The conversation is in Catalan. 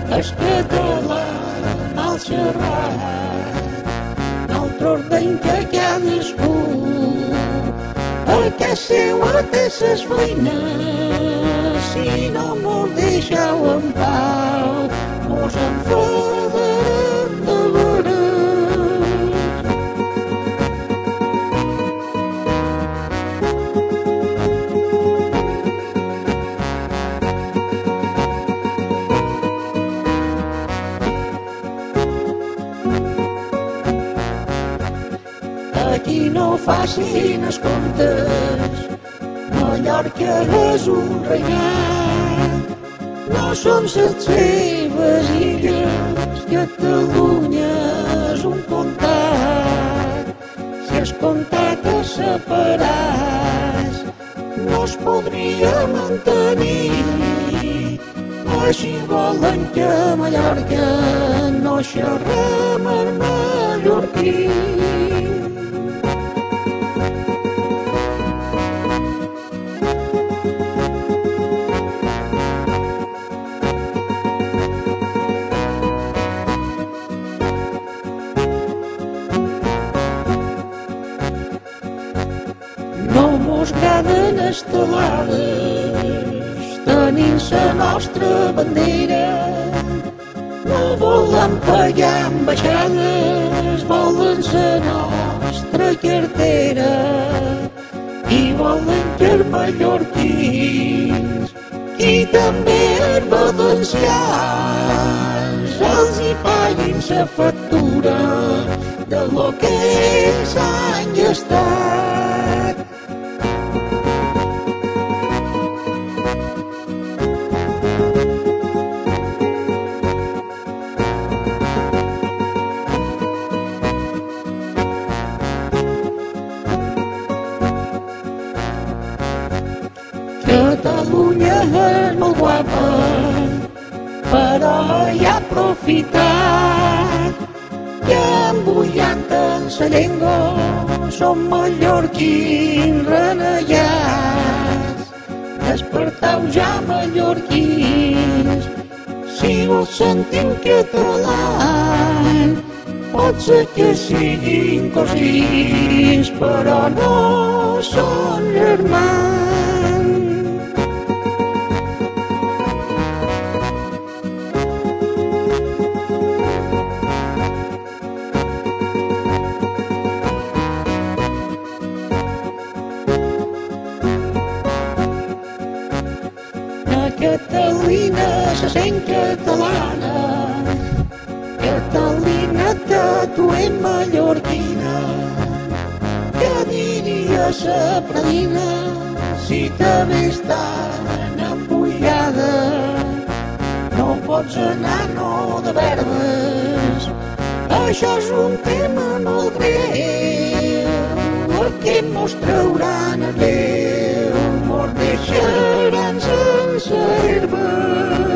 El català mal xerrat, nosaltres veiem que cadascú a casa seva té ses feines. Si no mos deixeu en pau, mos enfadarem de veres. Aquí no facin els comptes, Mallorca és un regnat, no són les seves illes, Catalunya és un comtat. Si es comtat es separats, no es podria mantenir. Així volen que a Mallorca no xerrem el mallorquí. No mos agraden estelades, tenim la nostra bandera. No volen pagar ambaixades, volen la nostra cartera. I volen que els mallorquins i també els valencians els hi paguin la factura de lo que s'han gastat. Catalunya és molt guapa, però hi ha aprofitat que embullant en la llengua som mallorquins renegats. Desperteu ja, mallorquins, si vos sentiu català, pot ser que siguin cosins, però no són germans. Catalina se sent catalana, Catalina que tu ets mallorquina. Què diria la predina si també estan embullada? No pots anar, no, de verbes, això és un tema molt greu. Aquest mos trauran el Déu, mos deixaran sense herba.